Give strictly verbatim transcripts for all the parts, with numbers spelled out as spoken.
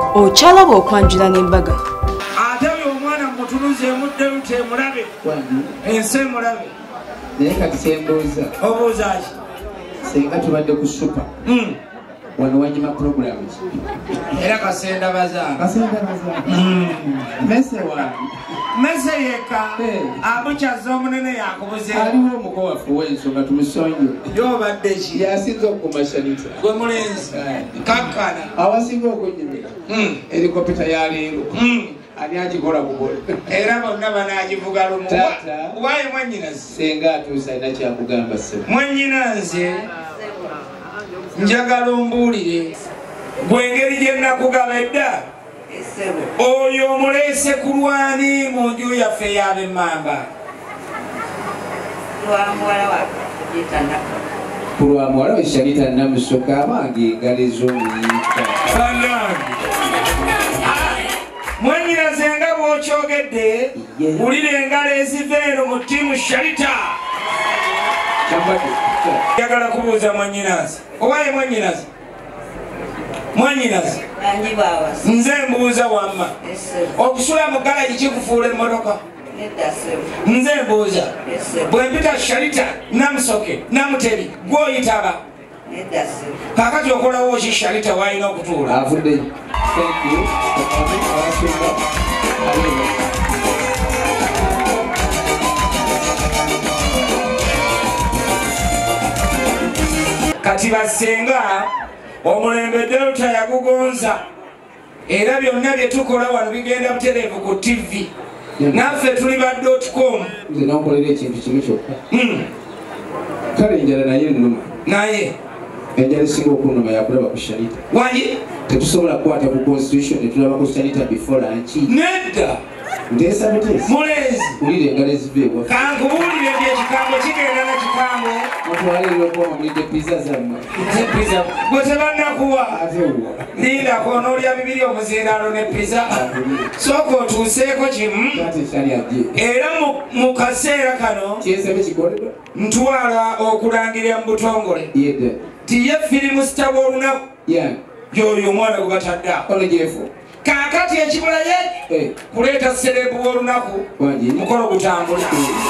Ochalaba okwanjula n'embaga. Ate omwana mutunuze mudde lute mulabe. Ense mulabe. Naye kati sembuuza. Obuuza ki? Senga tubadde ku super. Mm. Wano wanyuma program ki? Era kasenda bazaana. Kasenda bazaana. Mm. Mese wa. Mese yeka. Hey. Abukyaza omunene yakubuze. Aliwo omuko waffe w'ensonga tumusonyo. Y'obadde ki? Yasinze okukuma Sharita. Gwe mulenzi. Kakkana. Awasinga okunyumira. Mm. Helikopita ya leero. Mm. Ani agikola bugola. Era bonna banaagivuga lumu. Tata. Waaye mwannyinaze. Senga atuusa alina kyakugamba ssebo. Mwannyinanze. Njagala ombuulire. Gwe engeri gye nnakugaba edda. Oyo omuleese ku lwani mu nju yaffe ey'ab'emmamba. Ku lwa muwala we Sharita Namusoka abange engalo ez'omuyita. Mwannyinaze nga bw'okyogedde, wulira engalo eziva eno mu ttiimu Sharita. Njagala kubuuza mwannyinaze. Owaye mwannyinaze? Mwannyinaze? Nze mbuuza wamma. Okusula mu galagi kikufuula emmotoka? Nze mbuuza. Bwe mpita Sharita Namusoke Namutebi gw'oyitaba? Kaakati okolawo ki Sharita w'alina okutuula? Avuddeyo. Thank you. Kati basenga omulembe Delta yagugonza era byonna bye tukola wano bigenda butereevu ku T V. Naffe tuli ba dot com. Nze n'onkolera ekintu kimu kyokka. Kale enjala naye nnuma. Naye enjala esinga okunnuma yakulaba ku Sharita. Wangi? Tetusobola kukwata ku constitution ne tulaba ku Sharita before lunch. Nedda. Nteesa buteesa. Mulenzi. Wulira engalo eziva ewa. Kankubuulire by'ekikambo kigenda na kikambo. Mutwalire okuwamulidde pizza zammwe. Pizza. Gwe tebannakuwa. Ate wa. Lindako onoolya bibiri omuzindaalo ne pizza. Sooka otuuseeko kimu. Ate kyali ajje. Era mu kaseera kano. Kyesebe kikoledwa. Ntwala okulangirira mu butongole. Yedda. Tiye firimu sita w'olunaku. Yeah. Y'oyo omwana gwe batadda. Ono gyefu. Kaakati ekibula ye kuleeta serebu w'olunaku mukolo gutambula.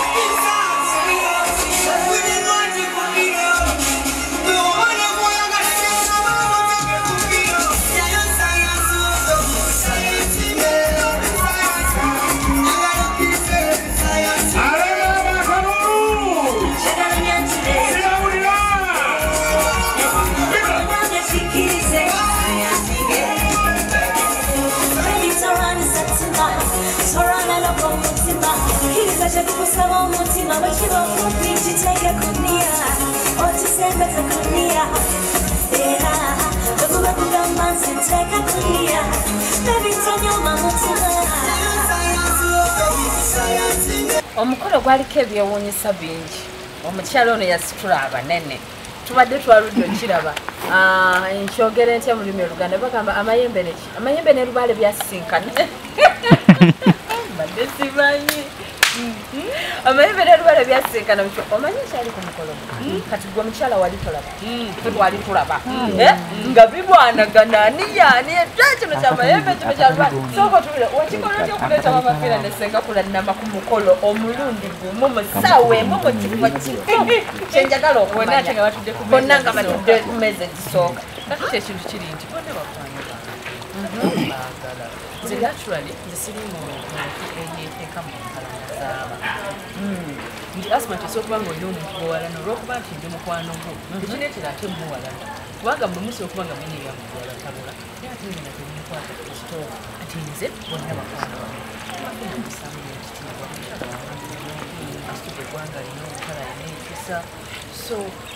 Omukolo gwaliko ebyewuunyisa bingi. Omukyala ono yasitula abanene. Tubadde twaludde okiraba. Nkyogera ntya mu lulimi Oluganda bagamba amayembe neki. Amayembe ne Lubaale byasisinkana. Mbadde simanyi. Amayembe ne Lubaale byasisinkana mu kyo. Omanyi ekyali ku mukolo gwo? Kati gwe omukyala wali tolaba. Twali tulaba. Nga bibwanagana ani yaani kino kyamayembe kino kya Lubaale. Sooka tubire wakikola otya okuleeta Mamafiina ne Ssenkakula nnamba ku mukolo omulundi gumu musawo emu mu kifo kimu. Kyenjagala okumanya. Bonna nga batudde ku mmeeza ezisooka. Kati ekintu kiri nti bonna bakwanjula. Nze naturally nze siri mu eyeeteeka mu nkalana zaaba. Nti asima kyesookuba ng'olina omuntu gwewalana olw'okuba nti ndi mukwano gwo ekireetera ate muwalana. Kubanga mwe musobola okuba nga munyiiga mu gwala tabula naye ate ngenda temukwata ku kitooka ati nze bonna bakwano bange. Abafuna omusamu n'ekitiibwa asitudde eggwanga lina obukala alina ekisa so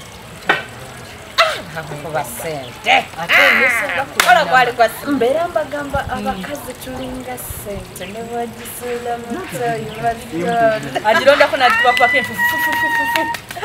kuba sente ola gwali kwa mbeera mbagamba abakazi tulinga sente ne bwagisuula mutayi agirondako natupapako enfufufufufufu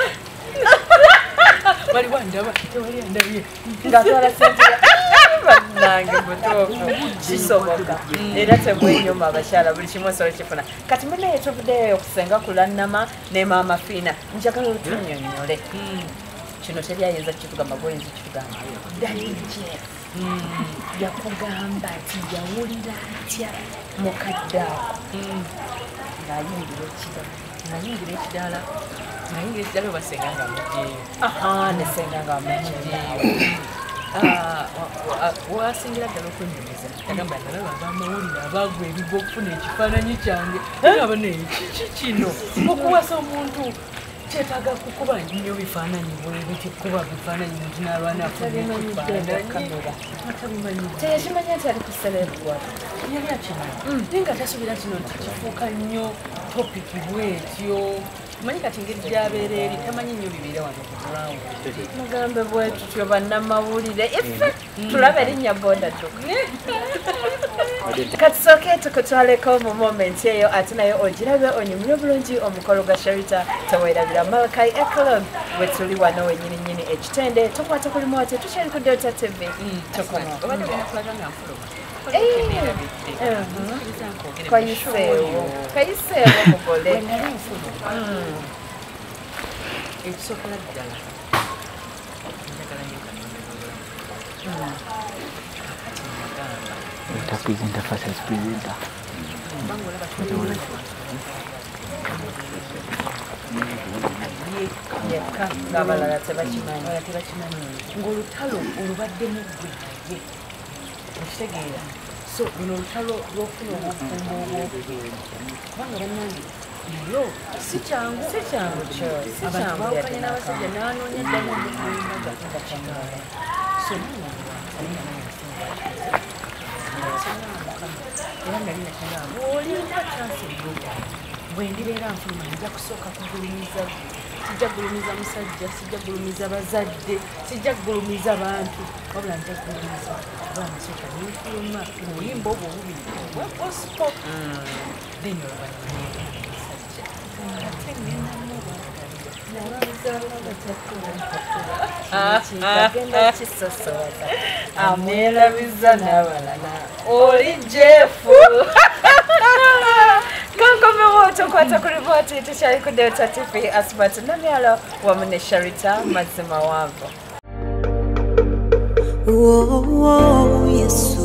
waliwo andaba tewali andabye ngatwala sente bannange mutuufu kisoboka era temwenyuma abakyala buli kimu osobola kifuna kati munaye tuvuddeyo okusenga kulannama ne Mamafiina njagala otunnyonnyole kino teryayinza kitugamba goyinza kitugamba ddali jeff yakugamba ati yawulira atya mukadde ako ng'ayingira ekidala ng'ayingira ekidala ng'ayingira ekidala oba senga nga mugyeyo aha ne senga nga mugyeyo wasingira ddala okwenyumiza yagamba nalaba abamawulire abagwa ebigo okufuna ekifaananyi kyange aba naye kiki kino okuwasa omuntu kyetaaga kukuba nnyo bifaananyi bwebiti kuba bifaananyi muntu n'alwana afunaatabimanyi nti ali kuselebwa yali akimanyi naye nga tasuubira kino nti kifuuka nnyo topiki bwetyo manyi kati ngeri gyabeera eri tamanyi nnyo bibeera wano kugulawo mugambe bwetutyo bannamawulire ife tulaba erinnya bondadduka katusooke tukutwaleko mu moment eyo ate naye ogirabe onyumire bulungi omukolo gwa Sharita teweerabira Malakai Ecolog bwe tuli wano wenyininyini ekitende tukwata kuli mwate tukyali ku Delta T V tukono kayiseewo kayiseewo mugole ekisokola ddala njagala nnyo Esta presenta fase presenta. yekka ng'abalala tebakimanyi ng'olutalo olubaddemu ggwe naye okitegeera so luno olutalo lw'okufuna obukuumo obwobweru kubanga bannange nayo si kyangu si kyangu kyo abantu bawukanye n'abasajja n'anoonya ddamu omukuumbaga nga kyagaala so era nali nakigamba olimba chansi eyoga bwendibeera nfuluma nja kusooka kugulumiza sijja kugulumiza musajja sijja kugulumiza bazadde sijja kugulumiza bantu wabula nja kugulumiza abaana sooka nenfuluma olimba obwo obubiri bwa gospel then oluvanyuma musajja ate ngenamuba agenda kisosowaza amwerabiza n'abalala oli jefu kankomewo tukwata ku ripooti tukyali ku Delta T V Asmat Namyalo wamu ne Sharita mazima wanvu Yesu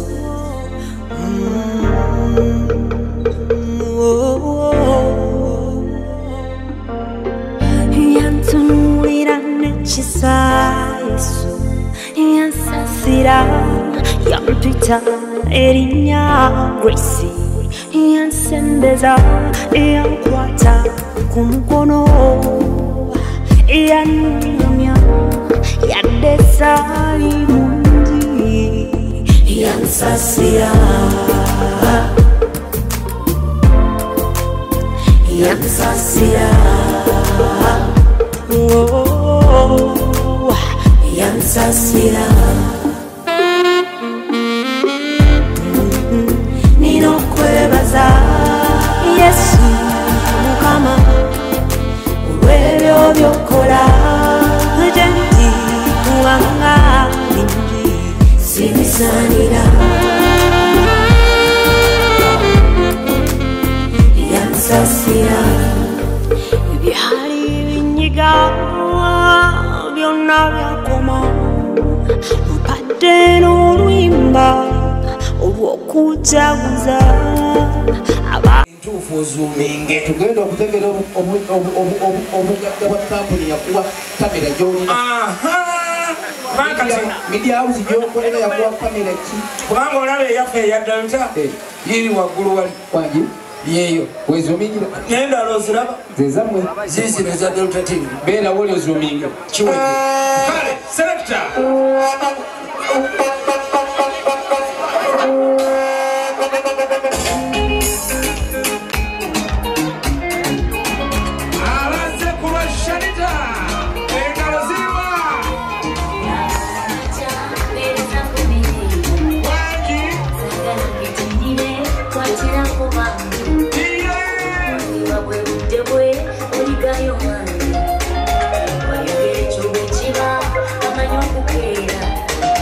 yantunulira nekisa Yesu yansasira yampita erinnya Grace yansembeza yankwata ku mukono yanyumya yadesa imundi yansasira yansasira oh, yansasira ninokwebaza Yesu Mukama olw'ebyo by'okola gye ndi kubanga bingi sibisaanira yansasira ebyali binyiga byonna byakoma mpadde n'oluyimba olw'okujaguza entuufu ozuuminge tugenda okutegera obugagga bwa kampuni yakuwa kamera gyolina media house gyokolera yakuwa kamera ki kubanga olaba eyaffe eya Delta yiri waggulu wali wangi yeeyo wezuumingira naye endala oziraba zezammwe ziizino eza Delta T V beerawo oli ozuuminge kiwedde kale selecta Wayogera ekyo bwe kiba amanyi okukeera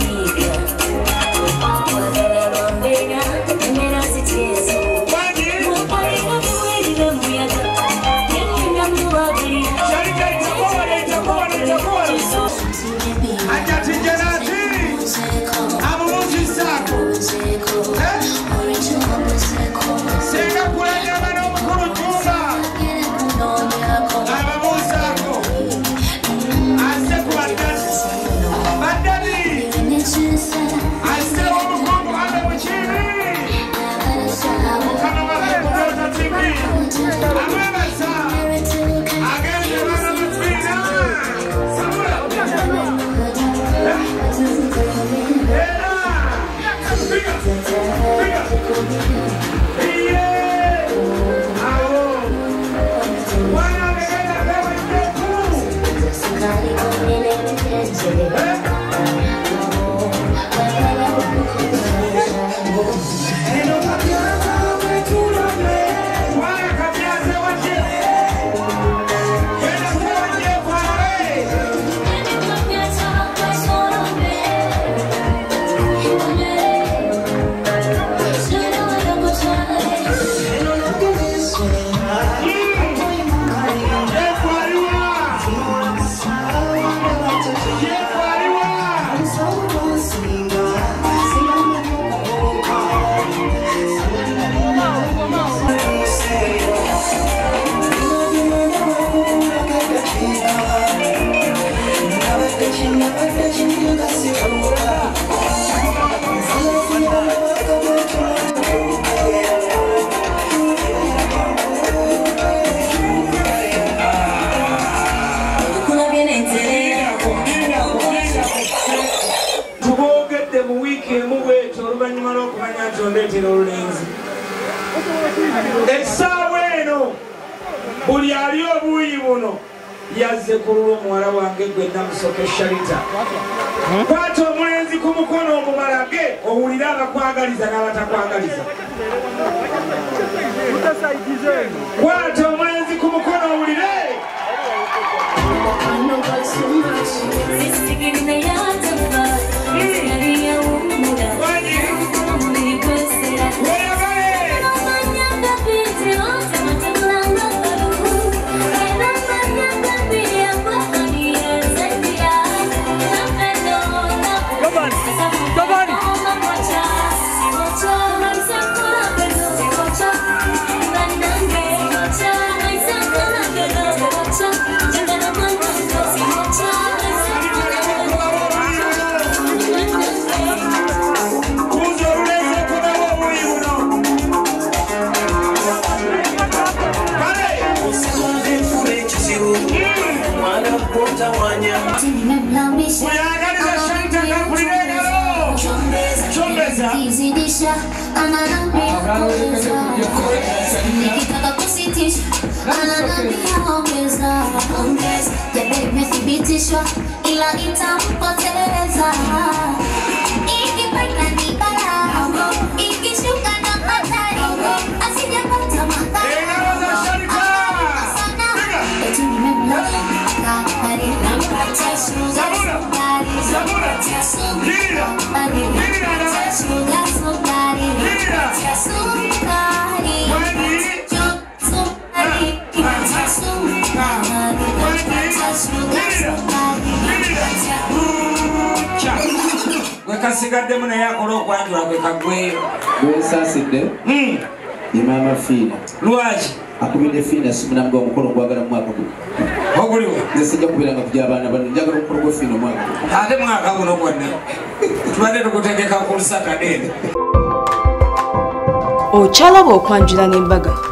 Esaweno buli ali obuyi buno yazze kululu mwala wange gwe namusoke Sharita. Kwata omulenzi ku mukono omubalage owulira abakwagaliza n'abatakwagaliza. Kwata omulenzi ku mukono owulire. Nikitaka kusitisha ananiambia ongeza ongeza, jabe imethibitishwa ila itampoteza. Ikipanda ni balaa, ikishuka na hatari, asijapata madhara. Eti nimemlala kahari, nampatia sugar nampatia sukari, nampatia sugar sukari, nampatia sukari. Kasigadde muna yakola okwanjula kwe kagweyo. Gwesasidde? Hmm. Ye maama Fiina. Lwaki? Akubidde Fiina simuna mgwa omukono gwagala mu mwaka guno. Oguliwo? Nze sijja kubeera nga kujja abaana bano, njagala omukono gwa Fiina omwaka guno. Ate mwaka guno gwonna tubadde tukutegeka ku lusaka deni. Okyalaba okwanjula n'embaga.